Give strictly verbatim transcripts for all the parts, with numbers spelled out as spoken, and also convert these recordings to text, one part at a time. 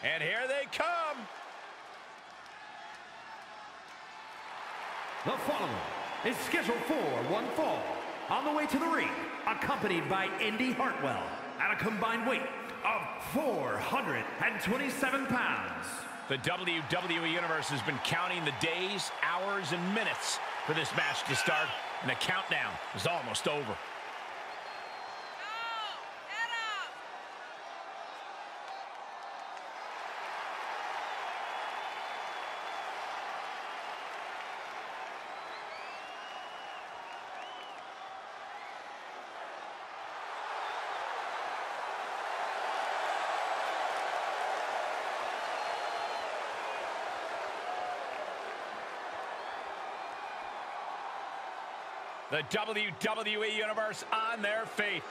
And here they come. The following is scheduled for one fall. On the way to the ring, accompanied by Indy Hartwell at a combined weight of four hundred twenty-seven pounds. The W W E Universe has been counting the days, hours, and minutes for this match to start, and the countdown is almost over. The W W E Universe on their feet.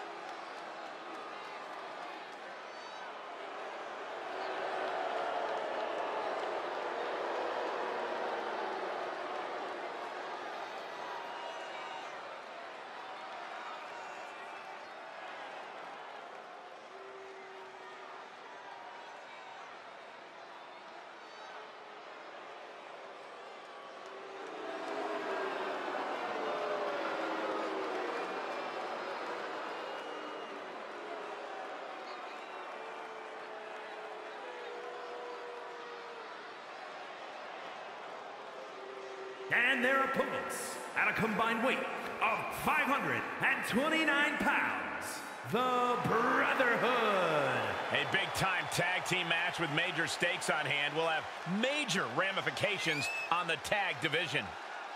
And their opponents at a combined weight of five hundred twenty-nine pounds, the Brotherhood. A big-time tag team match with major stakes on hand will have major ramifications on the tag division.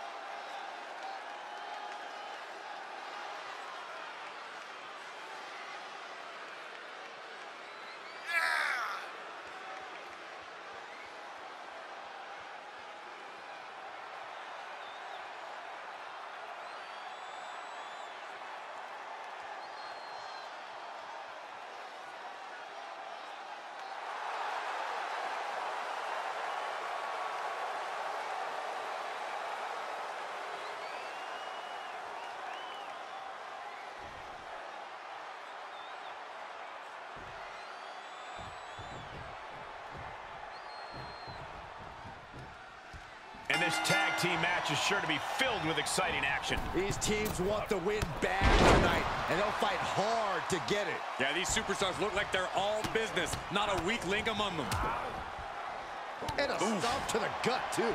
And this tag team match is sure to be filled with exciting action. These teams want the win bad tonight, and they'll fight hard to get it. Yeah, these superstars look like they're all business, not a weak link among them. And a Oof. stomp to the gut, too.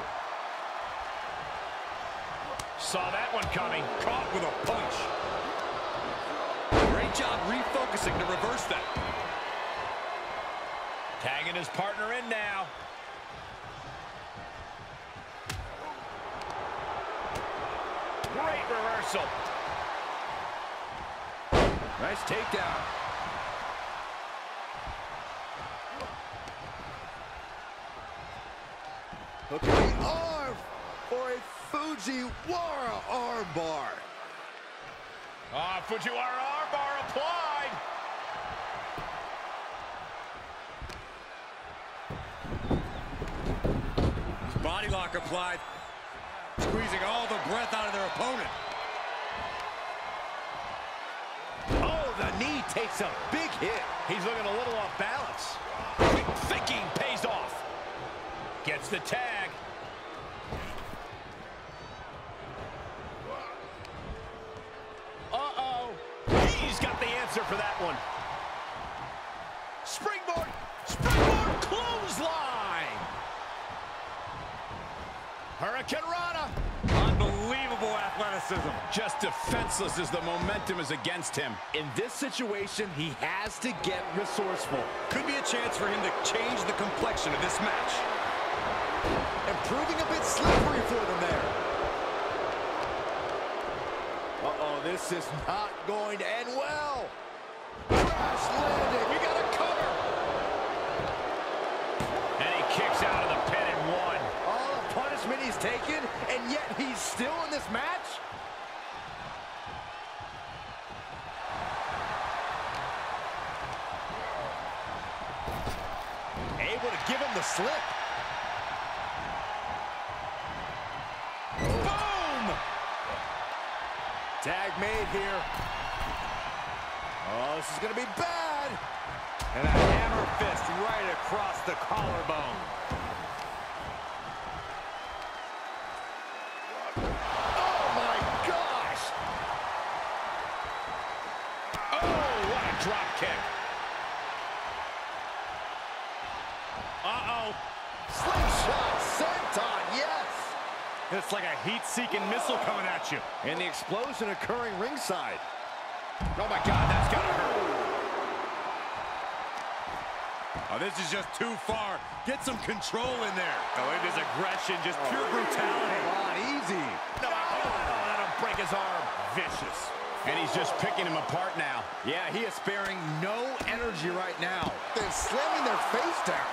Saw that one coming. Caught with a punch. Great job refocusing to reverse that. Tagging his partner in now. Great reversal. Nice takedown. Look at the arm for a Fujiwara armbar. Ah, Fujiwara armbar applied. Body lock applied. Squeezing all the breath out of their opponent. Oh, the knee takes a big hit. He's looking a little off balance. Quick thinking pays off. Gets the tag. Uh-oh. He's got the answer for that one. Springboard. Springboard clothesline. Hurricane Rana. Unbelievable athleticism. Just defenseless as the momentum is against him. In this situation, he has to get resourceful. Could be a chance for him to change the complexion of this match. And proving a bit slippery for them there. Uh-oh, this is not going to end well. Crash landing. We got a cover. And he kicks out of the pin and one. All the punishment he's taken, and yet he's still in this match? Able to give him the slip. Boom! Tag made here. Oh, this is going to be bad. And a hammer fist right across the collarbone. Oh, my gosh! Oh, what a drop kick. Uh-oh. Slingshot senton, yes! It's like a heat-seeking missile coming at you. And the explosion occurring ringside. Oh, my God, that's gotta hurt. Oh, this is just too far. Get some control in there. Oh, it is aggression, just pure brutality. Come on, easy. No, oh, that'll break his arm. Vicious. And he's just picking him apart now. Yeah, he is sparing no energy right now. They're slamming their face down.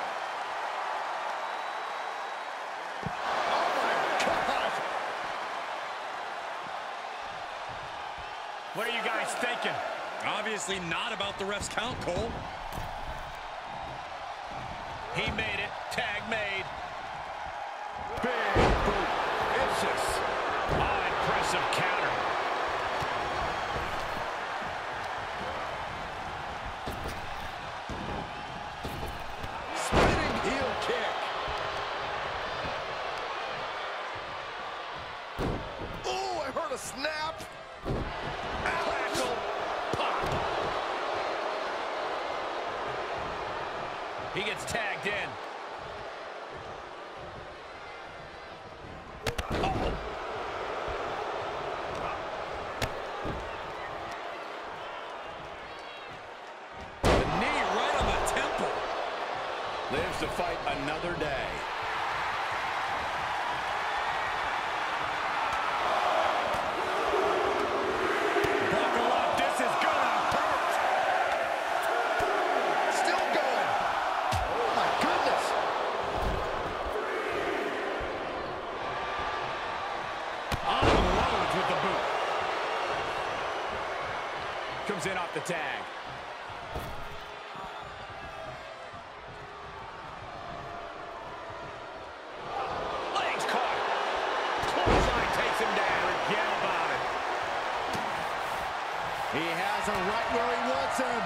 Oh, my God. What are you guys thinking? Obviously not about the ref's count, Cole. He made it. Tag made. Big boot. Vicious. Oh, impressive counter. Spinning heel kick. Oh, I heard a snap. Clackle. Pop. He gets tagged in. Uh-oh. The knee right on the temple. Lives to fight another day. Buckle up, this is gonna hurt. Still going. Oh, my goodness. Unloads with the boot. Comes in off the tag. Legs caught. Clothesline takes him down. Forget about it. He has him right where he wants him.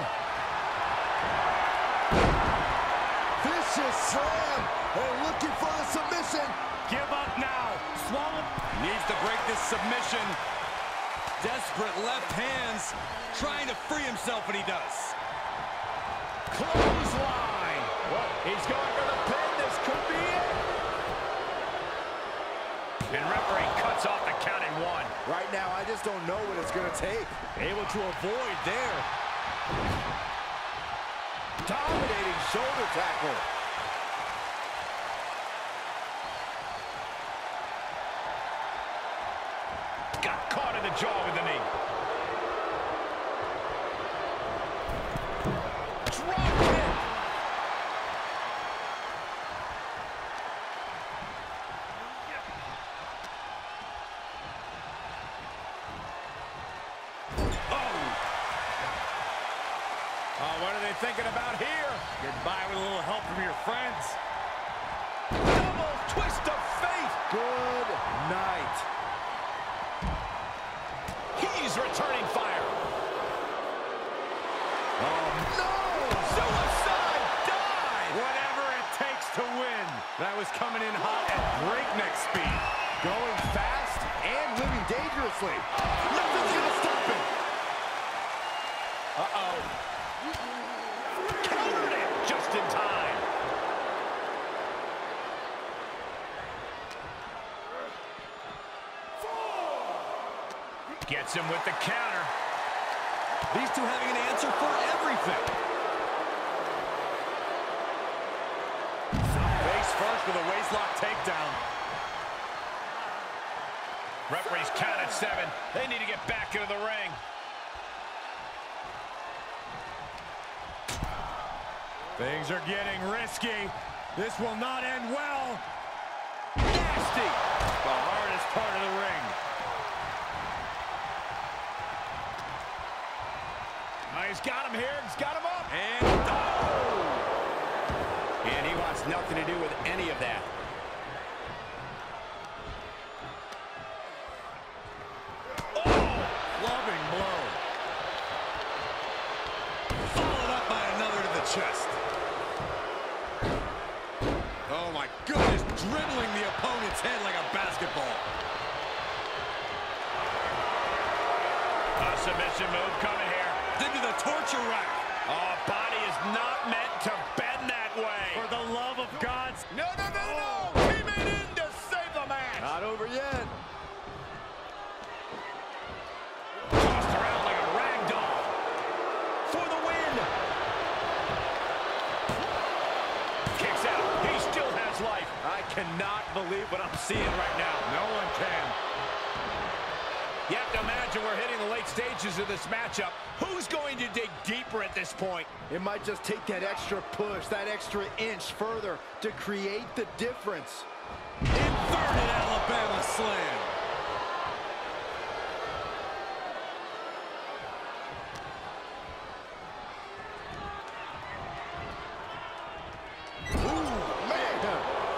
Vicious slam. And looking for the submission. Give up now. Swallow. Needs to break this submission. Desperate left hands. Trying to free himself, and he does. Clothesline. What? He's going for the pin. This could be it. And referee cuts off the count in one. Right now, I just don't know what it's going to take. Able to avoid there. Dominating shoulder tackle. Got caught in the jaw with the knee. Drop kick. Oh, what are they thinking about here? Get by with a little help from your friends. Double twist of fate. Good night. He's returning fire. Oh, no! Suicide dive. Whatever it takes to win. That was coming in hot at breakneck speed. Going fast and living dangerously. Nothing's going to stop him. Uh-oh. Countered it just in time. Gets him with the counter. These two having an answer for everything. Face first with a waistlock takedown. Referee's count at seven. They need to get back into the ring. Things are getting risky. This will not end well. Nasty. The hardest part of the ring. Oh, he's got him here. He's got him up. And oh! And he wants nothing to do with any of that. oh, clubbing blow. Followed up by another to the chest. dribbling the opponent's head like a basketball. A submission move coming here. Into the torture rack. Oh, body is not meant to bend that way. For the love of God. No, no, no, no, no! He made in to save the match. Not over yet. Tossed around like a rag doll. For the win. Kicks out. He still has life. I cannot believe what I'm seeing right now. No one can. You have to imagine we're hitting the late stages of this matchup. Who's going to dig deeper at this point? It might just take that extra push, that extra inch further to create the difference. Inverted Alabama slam. Ooh, man.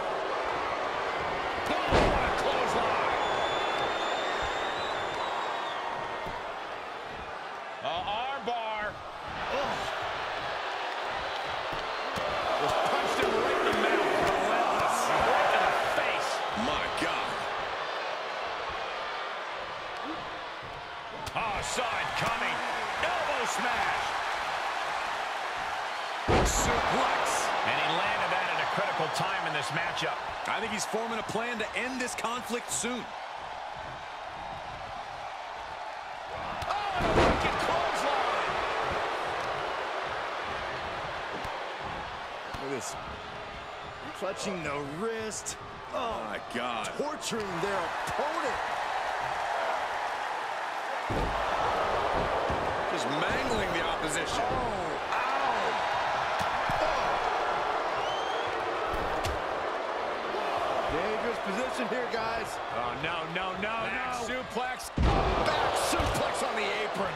Oh, what a clothesline. Uh, arm bar. Oh. Was punched him right in the mouth. Relentless. Right to the face. My God. Oh, saw it coming. Elbow smash. Suplex. And he landed that at a critical time in this matchup. I think he's forming a plan to end this conflict soon. Oh, wicked clothesline. Look at this. Clutching the wrist. Oh, my God. Torturing their opponent. Just mangling the opposition. Oh, ow. Oh. Dangerous position here, guys. Oh, no, no, no, Back no. suplex. Back suplex on the apron.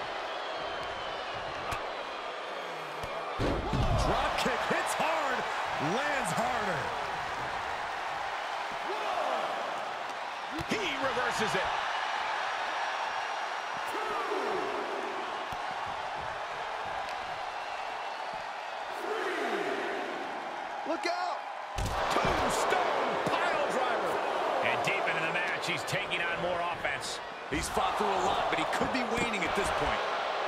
Drop kick hits hard, lands harder. He reverses it. Look out. Tombstone pile driver. And deep into the match, he's taking on more offense. He's fought through a lot, but he could be waning at this point.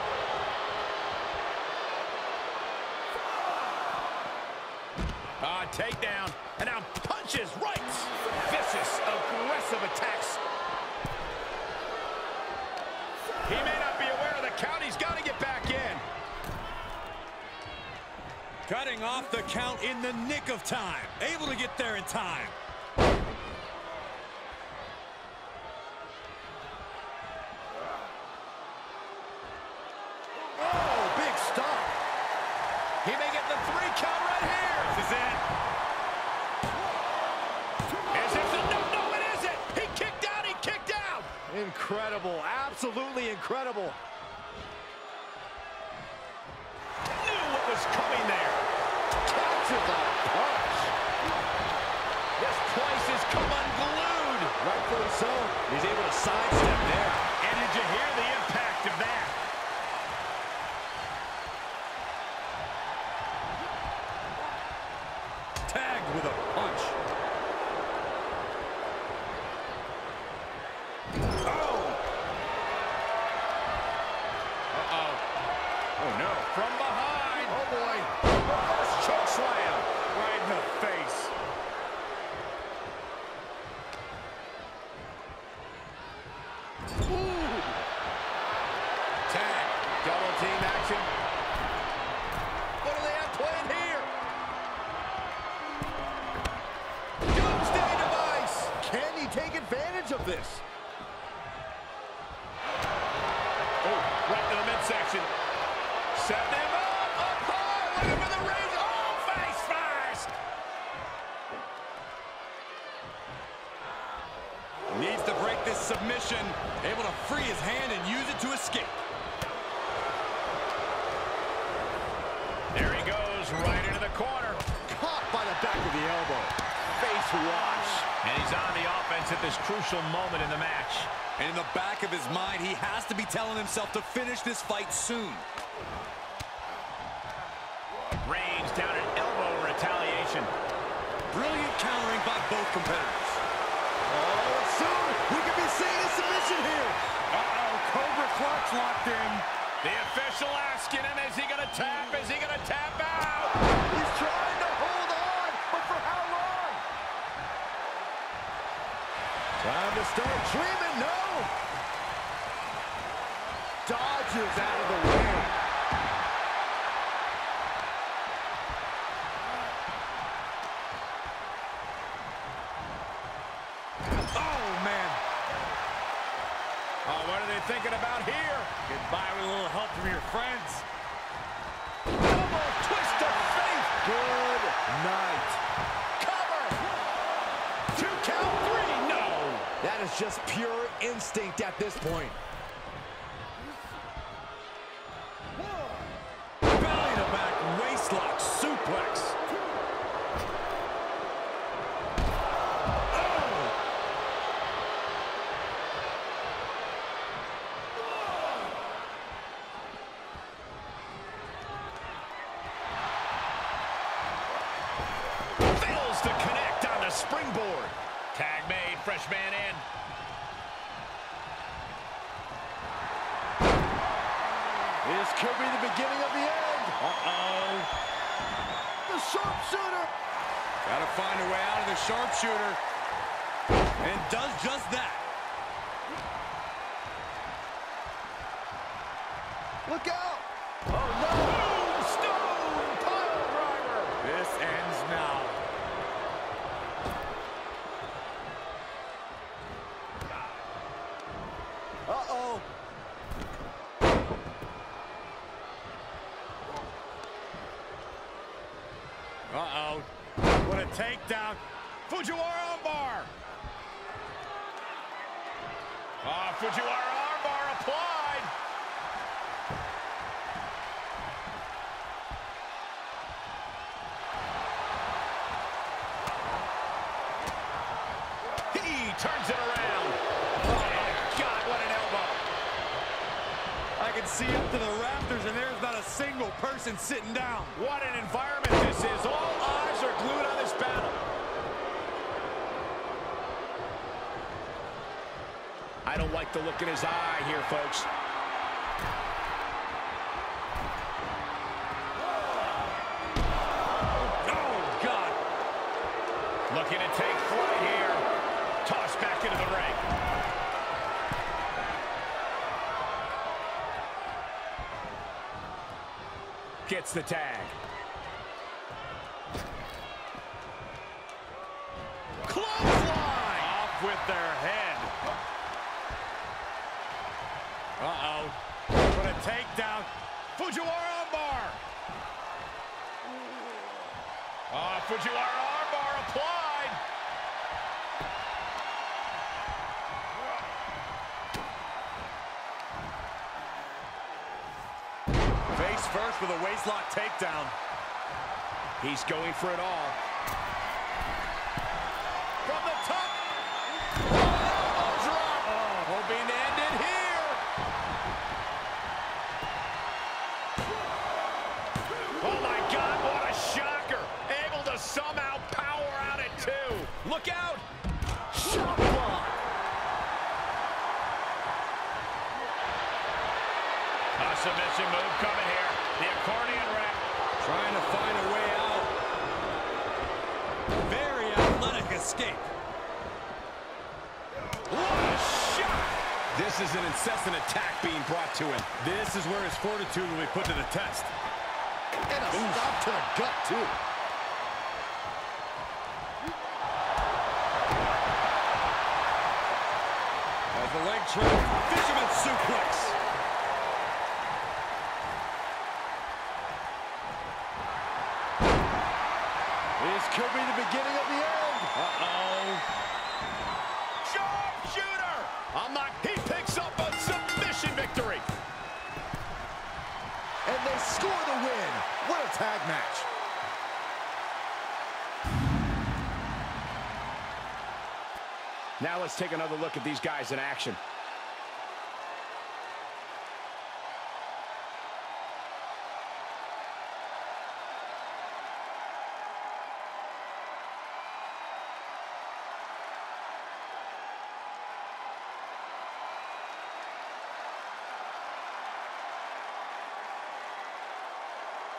Ah, takedown. And now punches right. Vicious, aggressive attacks. He may not be aware of the count. He's got to get back in. Cutting off the count in the nick of time. Able to get there in time. Oh, big stop. He may get the three count right here. This is it. Is it? No, no, it isn't. He kicked out. He kicked out. Incredible. Absolutely incredible. Knew what was coming there. Catches a punch. This place has come unglued. Rightfully so. He's able to sidestep there. And did you hear the impact of that? Tagged with a punch. Oh! Uh-oh. Oh, no. From behind. Oh, boy. Reverse choke slam. Right in the face. Ooh. Tag. Double team action. What do they have planned here? Doomsday device. Can he take advantage of this? Oh, right to the midsection. Setting him up. Up high. Looking for the raise. Oh, face first. Needs to break this submission. Able to free his hand and use it to escape. There he goes, right into the corner. Caught by the back of the elbow. Face wash. And he's on the offense at this crucial moment in the match. And in the back of his mind, he has to be telling himself to finish this fight soon. Reigns down an elbow retaliation. Brilliant countering by both competitors. Oh, soon we could be seeing a submission here. Uh-oh, Cobra Clutch locked in. The official asking him, is he going to tap? Is he going to tap out? He's trying to hold on, but for how long? Time to start dreaming, no! Dodges out of the way. Oh, man. Oh, what are they thinking about here? Goodbye with a little help from your friends. Double twist of fate. Good night. Cover. Two count, three, no. That is just pure instinct at this point. Belly to back waistlock suplex. Fails to connect on the springboard. Tag made, fresh man in. This could be the beginning of the end. Uh-oh. The sharpshooter. Gotta find a way out of the sharpshooter. And does just that. Look out. Oh, no. Stone pile driver. This ends now. Uh-oh. Uh-oh. What a takedown. Fujiwara armbar. Ah, Fujiwara armbar applied. He turns it around. Oh, my God, what an elbow. I can see up to the rafters, and there's not a single person sitting down. What an environment this is. All eyes are glued on this battle. I don't like the look in his eye here, folks. Oh, God. Looking to take flight here. Tossed back into the ring. Gets the tag. Clothesline! Off with their head. Uh-oh. What a takedown. Fujiwara armbar. Ah, Fujiwara armbar applied. Face first with a waistlock takedown. He's going for it all. From the top. Oh, drop. Oh, hoping to end it here. Oh, my God, what a shocker. Able to somehow power out at two. Look out. Shot block. A submission move coming here. The accordion wrap. Trying to find a way out. Very athletic escape. What a shot. This is an incessant attack being brought to him. This is where his fortitude will be put to the test. And a stop to the gut, too. As the leg trip, fisherman suplex. This could be the beginning of the end. Uh-oh. Sharpshooter. I'm not. He picks up a submission victory. And they score the win. What a tag match. Now let's take another look at these guys in action.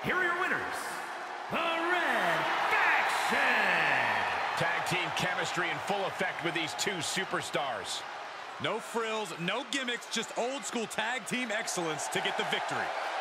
here are your winners, the Red Faction. Tag team chemistry in full effect with these two superstars. No frills, no gimmicks, just old school tag team excellence to get the victory.